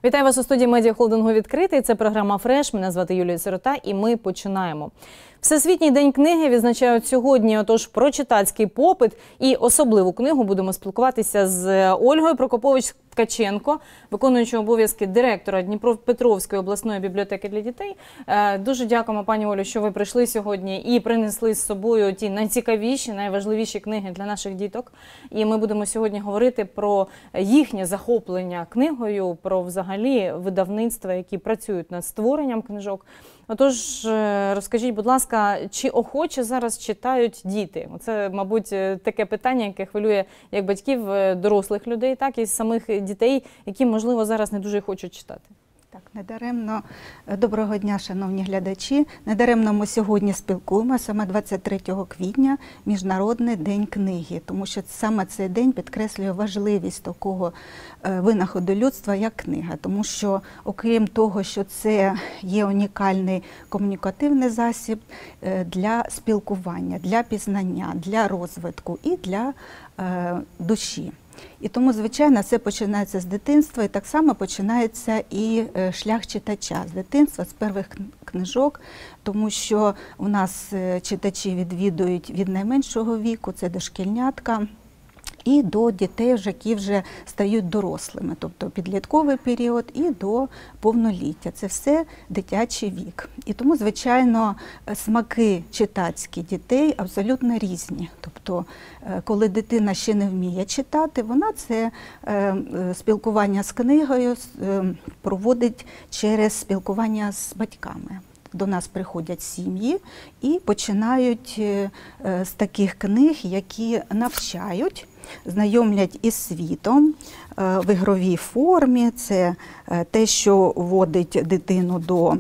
Вітаю вас у студії медіахолдингу «Відкритий». Це програма «Фреш». Мене звати Юлія Сирота і ми починаємо. Всесвітній день книги відзначають сьогодні, отож про читацький попит і особливу книгу будемо спілкуватися з Ольгою Прокопович-Ткаченко, виконуючою обов'язки директора Дніпропетровської обласної бібліотеки для дітей. Дуже дякуємо, пані Олю, що ви прийшли сьогодні і принесли з собою ті найцікавіші, найважливіші книги для наших діток. І ми будемо сьогодні говорити про їхнє захоплення книгою, про взагалі видавництва, які працюють над створенням книжок. Отож, розкажіть, будь ласка, чи охоче зараз читають діти? Це, мабуть, таке питання, яке хвилює як батьків дорослих людей, так і самих дітей, які, можливо, зараз не дуже хочуть читати. Так, недаремно, доброго дня, шановні глядачі. Недаремно ми сьогодні спілкуємося, саме 23 квітня, Міжнародний день книги, тому що саме цей день підкреслює важливість такого винаходу людства, як книга. Тому що, окрім того, що це є унікальний комунікативний засіб для спілкування, для пізнання, для розвитку і для душі. І тому, звичайно, це починається з дитинства, і так само починається і шлях читача з дитинства, з перших книжок, тому що у нас читачі відвідують від найменшого віку, це дошкільнятка, і до дітей, які вже стають дорослими, тобто підлітковий період і до повноліття. Це все дитячий вік. І тому, звичайно, смаки читацькі дітей абсолютно різні. Тобто, коли дитина ще не вміє читати, вона це спілкування з книгою проводить через спілкування з батьками. До нас приходять сім'ї і починають з таких книг, які навчають, знайомлять із світом в ігровій формі. Це те, що вводить дитину до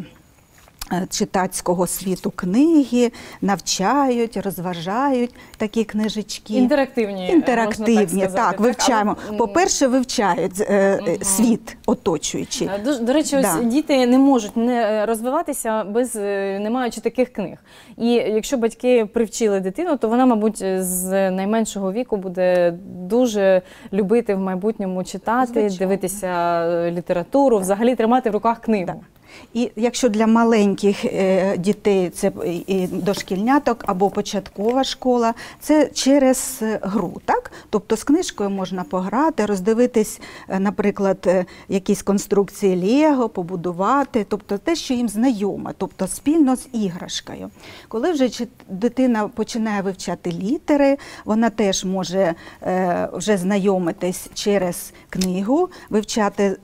читацького світу книги, навчають, розважають такі книжечки. Інтерактивні, можна так, вивчаємо. По-перше, вивчають світ оточуючий. До речі, ось діти не можуть не розвиватися без не маючи таких книг. І якщо батьки привчили дитину, то вона, мабуть, з найменшого віку буде дуже любити в майбутньому читати, звичайно, дивитися літературу, взагалі тримати в руках книгу. Так. І якщо для маленьких дітей це і дошкільняток або початкова школа, це через гру, так? Тобто з книжкою можна пограти, роздивитись, наприклад, якісь конструкції Лего, побудувати, тобто те, що їм знайоме, тобто спільно з іграшкою. Коли вже дитина починає вивчати літери, вона теж може вже знайомитись через книгу, вивчати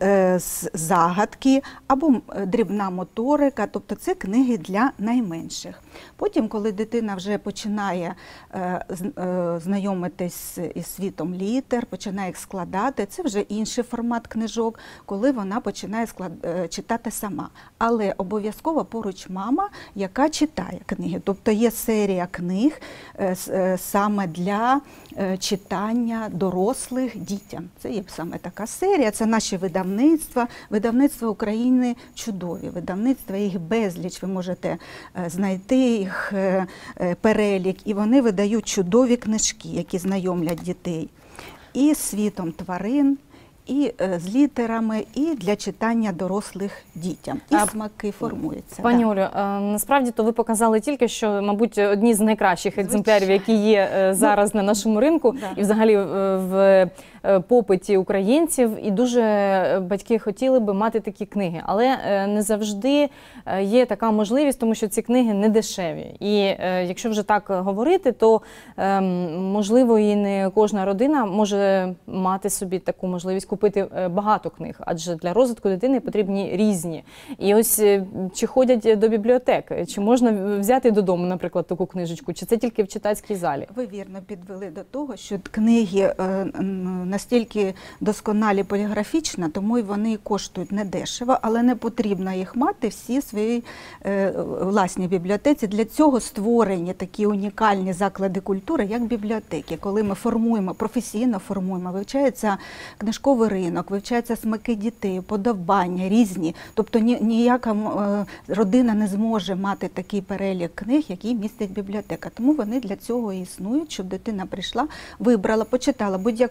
загадки або дрібна моторика, тобто це книги для найменших. Потім, коли дитина вже починає знайомитись із світом літер, починає їх складати, це вже інший формат книжок, коли вона починає читати сама. Але обов'язково поруч мама, яка читає книги. Тобто є серія книг саме для читання дорослих дітям. Це є саме така серія, це наші видавництва. Видавництва України чудові, видавництва, їх безліч, ви можете знайти їх перелік, і вони видають чудові книжки, які знайомлять дітей і з світом тварин, і з літерами, і для читання дорослих дітям. І смаки формуються. Пані Олю, насправді то ви показали тільки, що, мабуть, одні з найкращих екземплярів, які є зараз на нашому ринку, і взагалі в попиті українців, і дуже батьки хотіли би мати такі книги. Але не завжди є така можливість, тому що ці книги не дешеві. І якщо вже так говорити, то можливо і не кожна родина може мати собі таку можливість купити багато книг, адже для розвитку дитини потрібні різні. І ось чи ходять до бібліотек, чи можна взяти додому, наприклад, таку книжечку, чи це тільки в читацькій залі? Ви вірно підвели до того, що книги настільки досконалі поліграфічно, тому і вони коштують недешево, але не потрібно їх мати всі в своїй власній бібліотеці. Для цього створені такі унікальні заклади культури, як бібліотеки, коли ми формуємо, професійно формуємо, вивчається книжковий ринок, вивчаються смаки дітей, подобання різні. Тобто ніяка родина не зможе мати такий перелік книг, який містить бібліотека. Тому вони для цього і існують, щоб дитина прийшла, вибрала, почитала. Будь-яка книжка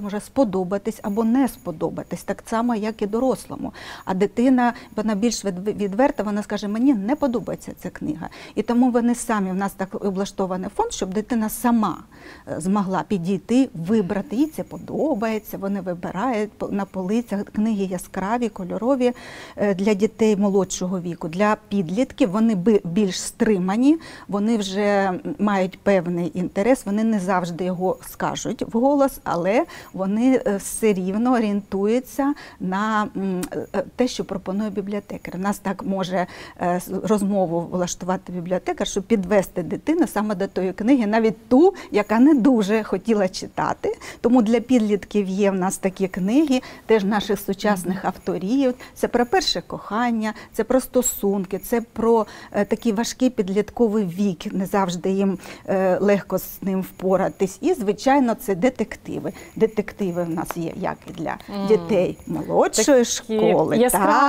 може сподобатись або не сподобатись, так само, як і дорослому. А дитина, вона більш відверта, вона скаже, мені не подобається ця книга. І тому вони самі, в нас так облаштований фонд, щоб дитина сама змогла підійти, вибрати. Їй це подобається, вони вибирають на полицях. Книги яскраві, кольорові для дітей молодшого віку. Для підлітків вони більш стримані, вони вже мають певний інтерес, вони не завжди його скажуть вголос, але вони все рівно орієнтуються на те, що пропонує бібліотекар. У нас так може розмову влаштувати бібліотекар, щоб підвести дитину саме до тої книги, навіть ту, яка не дуже хотіла читати. Тому для підлітків є в нас такі книги, теж наших сучасних авторів. Це про перше кохання, це про стосунки, це про такий важкий підлітковий вік, не завжди їм легко з ним впоратись. І, звичайно, це детективи. Детективи в нас є як і для дітей молодшої школи.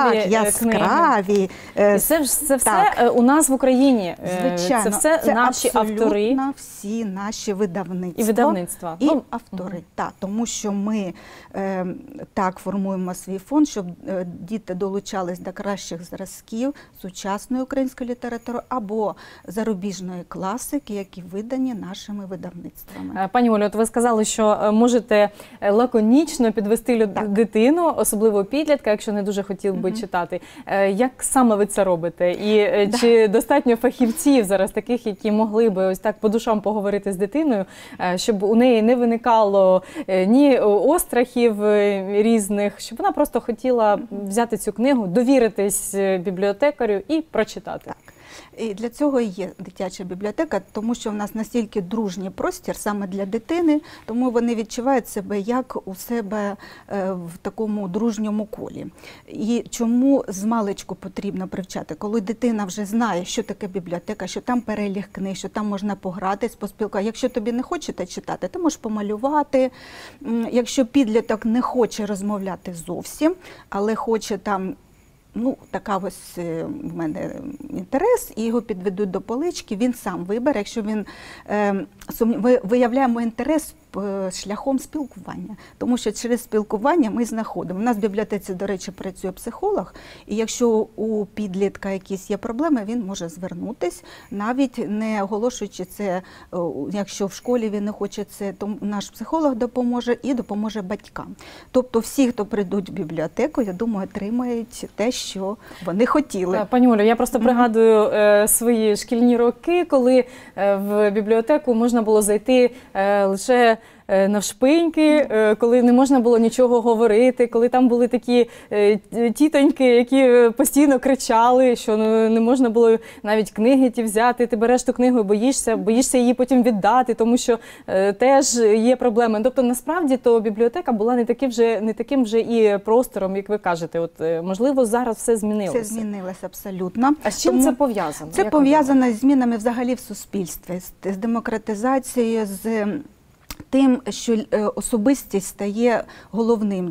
Яскраві. І це все у нас в Україні. Звичайно. Це все наші автори. Абсолютно всі наші видавництва. І видавництва. І автори. Так, тому що ми так формуємо свій фонд, щоб діти долучались до кращих зразків сучасної української літератури або зарубіжної класики, які видані нашими видавництвами. Пані Олю, от ви сказали, що можете лаконічно підвести дитину, особливо підлітка, якщо не дуже хотів би читати. Як саме ви це робите? І чи достатньо фахівців зараз таких, які могли би ось так по душам поговорити з дитиною, щоб у неї не виникало ні острахів різних, щоб вона просто хотіла взяти цю книгу, довіритись бібліотекарю і прочитати? Так. І для цього і є дитяча бібліотека, тому що в нас настільки дружній простір саме для дитини, тому вони відчувають себе як у себе в такому дружньому колі. І чому змалечку потрібно привчати? Коли дитина вже знає, що таке бібліотека, що там перелік книг, що там можна погратись, поспілкуватися. Якщо тобі не хочете читати, ти можеш помалювати. Якщо підліток не хоче розмовляти зовсім, але хоче там, така ось в мене інтерес, і його підведуть до полички, він сам вибере, якщо він виявляємо інтерес шляхом спілкування. Тому що через спілкування ми знаходимо. У нас в бібліотеці, до речі, працює психолог, і якщо у підлітка якісь є проблеми, він може звернутись, навіть не оголошуючи це, якщо в школі він не хоче це, то наш психолог допоможе і допоможе батькам. Тобто всі, хто прийдуть в бібліотеку, я думаю, отримають те, що вони хотіли. Пані Олю, я просто пригадую свої шкільні роки, коли в бібліотеку можна було зайти лише навшпиньки, коли не можна було нічого говорити, коли там були такі тітоньки, які постійно кричали, що не можна було навіть книги ті взяти, ти береш ту книгу і боїшся її потім віддати, тому що теж є проблеми. Тобто, насправді, то бібліотека була не таким вже і простором, як ви кажете. От, можливо, зараз все змінилося. Це змінилося абсолютно. А з чим це пов'язано? Це пов'язано з змінами взагалі в суспільстві, з демократизацією, з тим, що особистість стає головним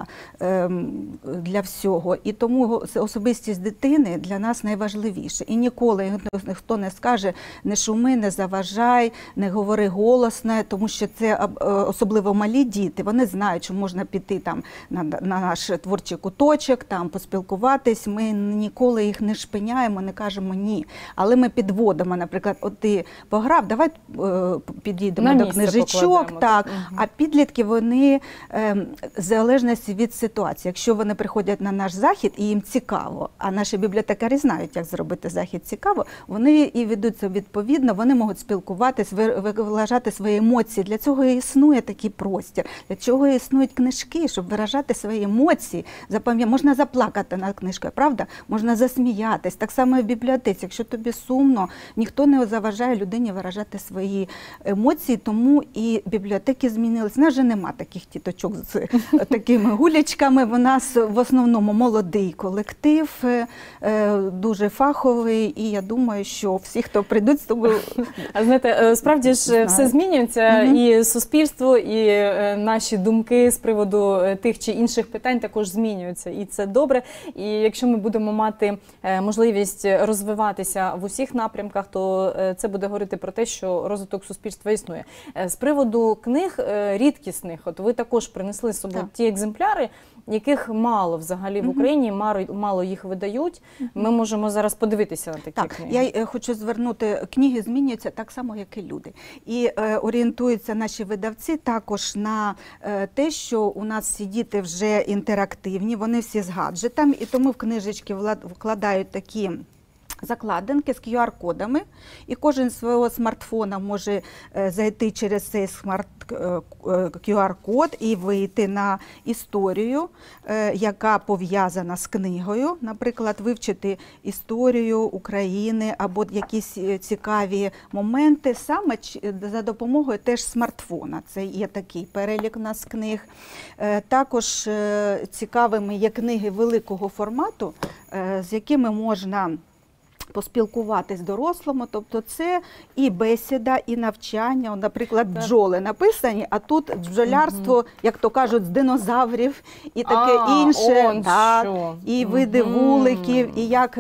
для всього. І тому особистість дитини для нас найважливіше. І ніколи ніхто не скаже, не шуми, не заважай, не говори голосно, тому що це особливо малі діти. Вони знають, що можна піти там на наш творчий куточок, там поспілкуватись. Ми ніколи їх не шпиняємо, не кажемо ні. Але ми підводимо, наприклад, от ти пограв, давай підійдемо до книжечок. Так, а підлітки, вони в залежності від ситуації. Якщо вони приходять на наш захід і їм цікаво, а наші бібліотекарі знають, як зробити захід цікаво, вони і ведуться відповідно, вони можуть спілкуватись, виражати свої емоції. Для цього і існує такий простір, для цього і існують книжки, щоб виражати свої емоції. Можна заплакати над книжкою, правда? Можна засміятись. Так само і в бібліотеці. Якщо тобі сумно, ніхто не заважає людині виражати свої емоції, тому і бібліотеки змінились. У нас вже нема таких тіточок з такими гулячками. У нас в основному молодий колектив, дуже фаховий, і я думаю, що всі, хто прийдуть з тобою... А знаєте, справді ж все змінюється, і суспільство, і наші думки з приводу тих чи інших питань також змінюються. І це добре. І якщо ми будемо мати можливість розвиватися в усіх напрямках, то це буде говорити про те, що розвиток суспільства існує. З приводу приводу книг рідкісних, от ви також принесли з собою ті екземпляри, яких мало взагалі в Україні, мало їх видають. Ми можемо зараз подивитися на такі книги. Я хочу звернути, книги змінюються так само, як і люди. І орієнтуються наші видавці також на те, що у нас всі діти вже інтерактивні, вони всі з гаджетами, і тому в книжечки вкладають такі закладинки з QR-кодами, і кожен з свого смартфона може зайти через цей QR-код і вийти на історію, яка пов'язана з книгою, наприклад, вивчити історію України або якісь цікаві моменти саме за допомогою теж смартфона. Це є такий перелік у нас книг. Також цікавими є книги великого формату, з якими можна поспілкуватись дорослому, тобто це і бесіда, і навчання. Наприклад, бджоли написані, а тут бджолярство, як то кажуть, з динозаврів і таке інше, і види вуликів, і як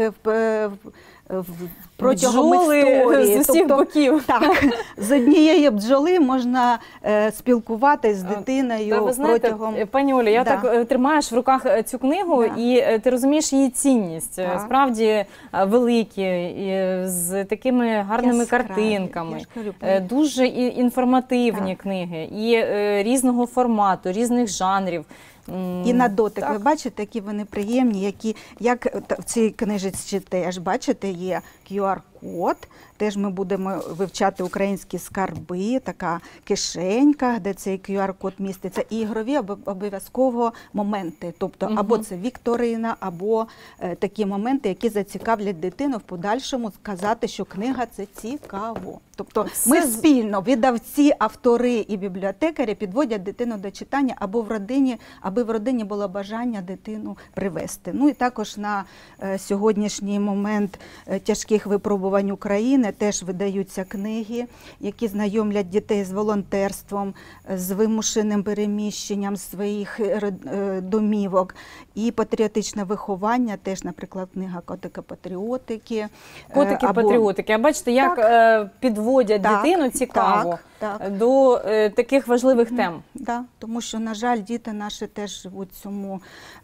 протягом історії. З усіх боків. Так, з однієї бджоли можна спілкуватись з дитиною ви знаєте, протягом... Пані Олю, я так тримаєш в руках цю книгу, і ти розумієш її цінність. Справді великі, з такими гарними картинками, дуже інформативні книги, і різного формату, різних жанрів. І на дотик, ви бачите, які вони приємні, які, як в цій книжечці теж, бачите, є QR-код, теж ми будемо вивчати українські скарби, така кишенька, де цей QR-код міститься, і ігрові обов'язково моменти, тобто або це вікторина, або такі моменти, які зацікавлять дитину в подальшому сказати, що книга – це цікаво. Тобто ми спільно, видавці, автори і бібліотекарі підводять дитину до читання або в родині, аби в родині було бажання дитину привести. Ну і також на сьогоднішній момент тяжких випробувань України теж видаються книги, які знайомлять дітей з волонтерством, з вимушеним переміщенням своїх домівок. І патріотичне виховання, теж, наприклад, книга «Котики-патріотики». Котики-патріотики. А бачите, як підводять дитину цікаво до таких важливих тем. Так, тому що, на жаль, діти наші теж живуть в цьому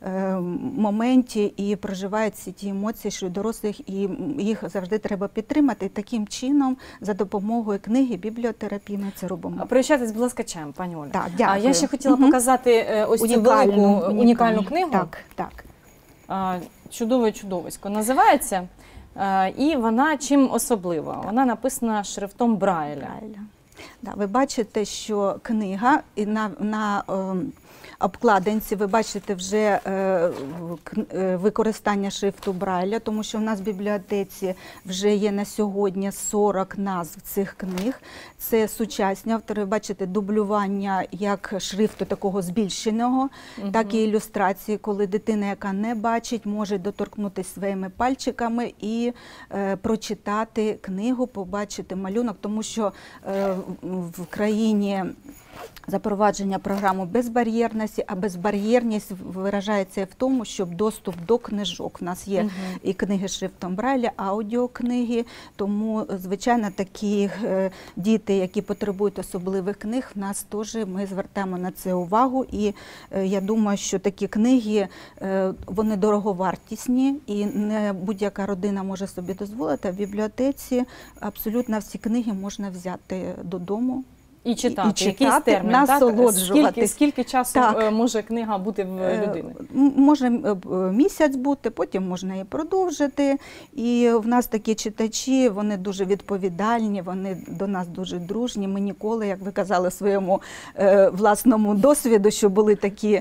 моменті і проживають всі ті емоції, що дорослих, і їх завжди треба підтримати. І таким чином, за допомогою книги, бібліотерапії ми це робимо. Пригощайтесь, будь ласка, чаєм, пані Олю. Так, дякую. Я ще хотіла показати ось цю велику унікальну книгу. Так. «Чудове чудовисько» називається. І вона чим особлива? Вона написана шрифтом Брайля. Ви бачите, що книга, і на обкладинці ви бачите вже використання шрифту Брайля, тому що в нас в бібліотеці вже є на сьогодні 40 назв цих книг. Це сучасні автори, бачите, дублювання як шрифту такого збільшеного, так і ілюстрації, коли дитина, яка не бачить, може доторкнутися своїми пальчиками і прочитати книгу, побачити малюнок, тому що в країні запровадження програми безбар'єрності, а безбар'єрність виражається в тому, щоб доступ до книжок. У нас є і книги шрифтом Брайля, аудіокниги, тому, звичайно, такі діти, які потребують особливих книг, в нас теж ми звертаємо на це увагу. І я думаю, що такі книги, вони дороговартісні, і не будь-яка родина може собі дозволити, а в бібліотеці абсолютно всі книги можна взяти додому. І читати, якийсь термін, насолоджуватись. Скільки часу може книга бути в людини? Може місяць бути, потім можна і продовжити. І в нас такі читачі, вони дуже відповідальні, вони до нас дуже дружні. Ми ніколи, як ви казали, своєму власному досвіду, що були такі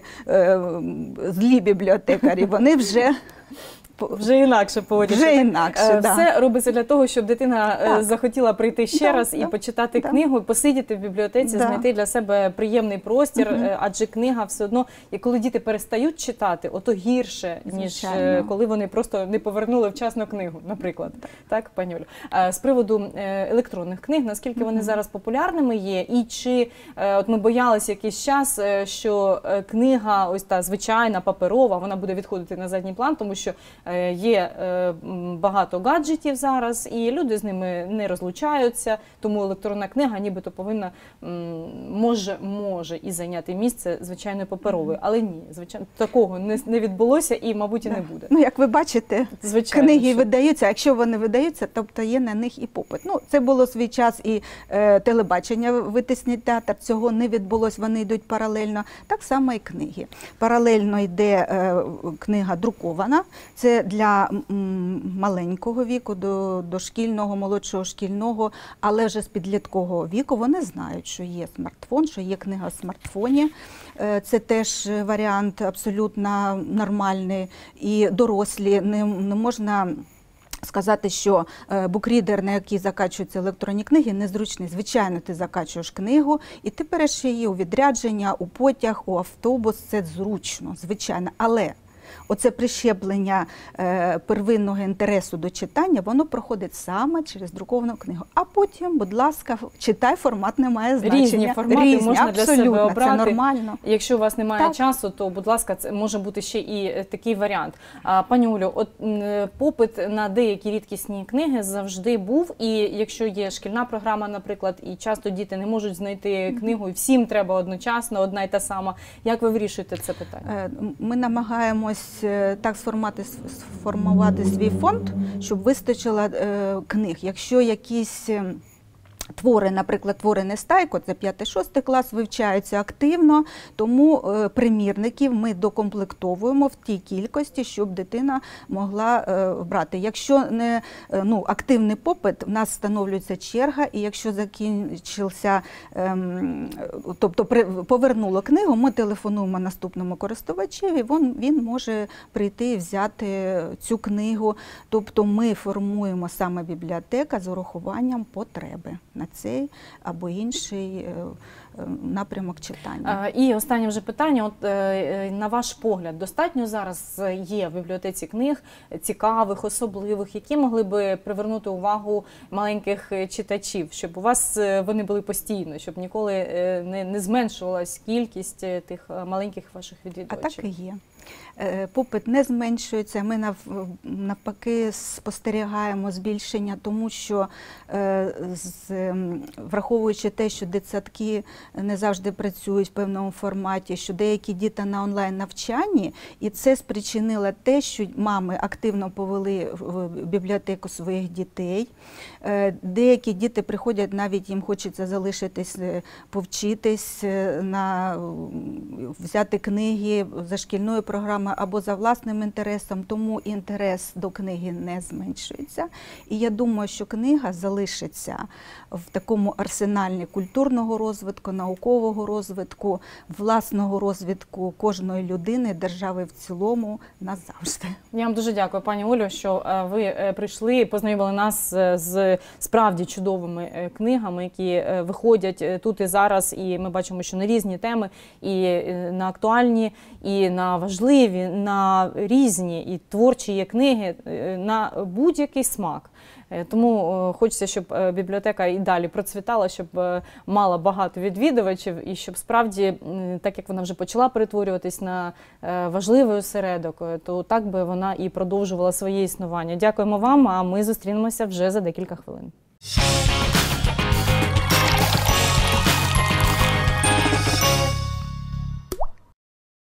злі бібліотекарі, вони вже інакше поводяться. Вже інакше, Все робиться для того, щоб дитина захотіла прийти ще раз і почитати книгу, посидіти в бібліотеці, знайти для себе приємний простір, адже книга все одно, і коли діти перестають читати, ото гірше, ніж коли вони просто не повернули вчасно книгу, наприклад. Так, пані Олю? З приводу електронних книг, наскільки вони зараз популярними є, і чи от ми боялися якийсь час, що книга, ось та звичайна, паперова, вона буде відходити на задній план, тому що Є багато гаджетів зараз, і люди з ними не розлучаються, тому електронна книга нібито повинна, може і зайняти місце звичайної паперової. Але ні, звичайно, такого не відбулося і, мабуть, і не буде. Ну, як ви бачите, Звичайно, книги що. видаються, а якщо вони видаються, тобто є на них і попит. Ну, це було свій час і телебачення витисніть театр, цього не відбулось, вони йдуть паралельно. Так само і книги. Паралельно йде книга друкована, це для маленького віку, дошкільного, молодшого шкільного, але вже з підліткового віку вони знають, що є смартфон, що є книга в смартфоні. Це теж варіант абсолютно нормальний. І дорослі, не можна сказати, що букрідер, на який закачуються електронні книги, незручний. Звичайно, ти закачуєш книгу, і ти береш її у відрядження, у потяг, у автобус. Це зручно, звичайно. Але оце прищеплення первинного інтересу до читання, воно проходить саме через друковану книгу. А потім, будь ласка, читай, формат не має значення. Різні формати можна для себе обрати. Це нормально. Якщо у вас немає Так. часу, то, будь ласка, це може бути ще і такий варіант. Пані Олю, от попит на деякі рідкісні книги завжди був, і якщо є шкільна програма, наприклад, і часто діти не можуть знайти книгу, і всім треба одночасно, одна й та сама. Як ви вирішуєте це питання? Ми намагаємось так сформувати свій фонд, щоб вистачило книг. Якщо якісь твори, наприклад, твори Нестайко, це 5-6 клас, вивчаються активно, тому примірників ми докомплектовуємо в тій кількості, щоб дитина могла брати. Якщо не активний попит, в нас встановлюється черга, і якщо закінчився, тобто повернуло книгу, ми телефонуємо наступному користувачеві, він може прийти і взяти цю книгу. Тобто ми формуємо саме бібліотека з урахуванням потреби на цей або інший напрямок читання. І останнє вже питання. От, на ваш погляд, достатньо зараз є в бібліотеці книг цікавих, особливих, які могли би привернути увагу маленьких читачів, щоб у вас вони були постійно, щоб ніколи не зменшувалась кількість тих маленьких ваших відвідувачів? А так і є. Попит не зменшується, ми навпаки спостерігаємо збільшення, тому що враховуючи те, що дитсадки не завжди працюють в певному форматі, що деякі діти на онлайн-навчанні, і це спричинило те, що мами активно повели в бібліотеку своїх дітей. Деякі діти приходять, навіть їм хочеться залишитись, повчитись, взяти книги за шкільною програмою або за власним інтересом, тому інтерес до книги не зменшується. І я думаю, що книга залишиться в такому арсеналі культурного розвитку, наукового розвитку, власного розвитку кожної людини, держави в цілому назавжди. Я вам дуже дякую, пані Олю, що ви прийшли і познайомили нас з справді чудовими книгами, які виходять тут і зараз, і ми бачимо, що на різні теми, і на актуальні, і на важливі, на різні, і творчі є книги, на будь-який смак. Тому хочеться, щоб бібліотека і далі процвітала, щоб мала багато відвідувачів і щоб справді, так як вона вже почала перетворюватись на важливий осередок, то так би вона і продовжувала своє існування. Дякуємо вам, а ми зустрінемося вже за декілька хвилин.